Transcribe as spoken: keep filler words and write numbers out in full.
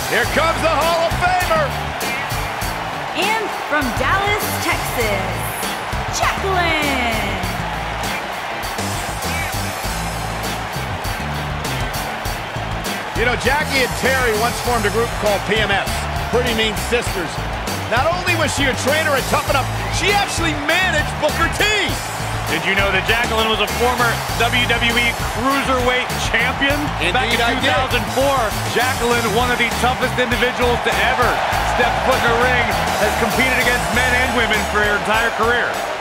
Here comes the Hall of Famer. And from Dallas, Texas, Jacqueline. You know, Jackie and Terry once formed a group called P M S, Pretty Mean Sisters. Not only was she a trainer at Tough Enough, she actually managed Booker T. Did you know that Jacqueline was a former W W E Cruiserweight champion? Indeed, Back in two thousand four, Jacqueline, one of the toughest individuals to ever step foot in a ring, has competed against men and women for her entire career.